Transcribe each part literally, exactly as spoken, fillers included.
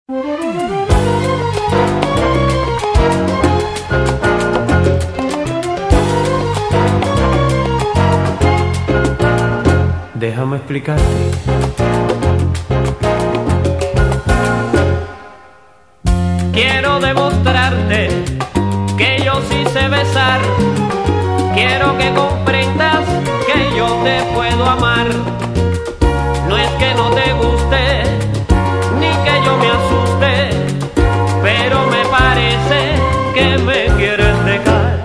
Déjame explicarte. Quiero demostrarte que yo sí sé besar. Quiero que comprendas que yo te puedo amar. No es que no te guste, ni que yo me asuste, pero me parece que me quieres dejar.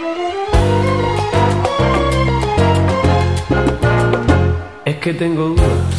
Es que tengo dudas.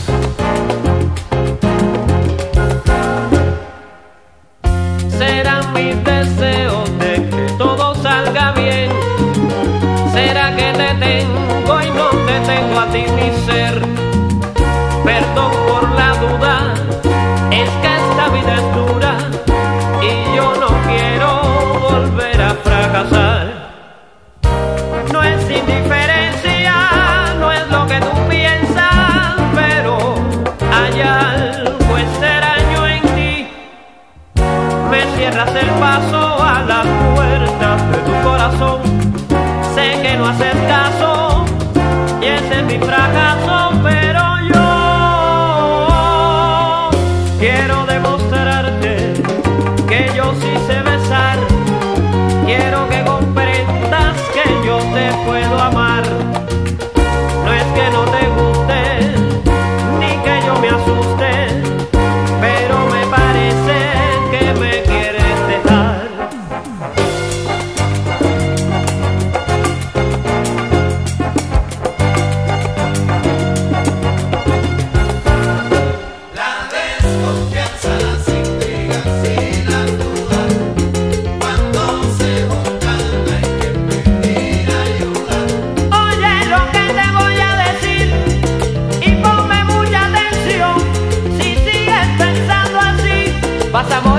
Serán mis deseos de que todo salga bien. Será que te tengo y no te tengo a ti mi ser. Perdón por la duda, es que esta vida es dura y yo no quiero volver a fracasar. No es indiferencia, no es lo que tú piensas, pero hay algo extraño en ti. Me cierras el paso a las puertas de tu corazón. Sé que no haces caso y ese es mi fracaso, pero yo quiero demostrarte que yo sí sé besar. Quiero que comprendas que yo te puedo amar. No es que no te guste, ni que yo me asuste, pero me parece que me quieres dejar. La desconfianza, las intrigas y las dudas, cuando se juntan hay que pedir ayuda. Oye lo que te voy a decir y ponme mucha atención. Si sigues pensando así, vas a morir.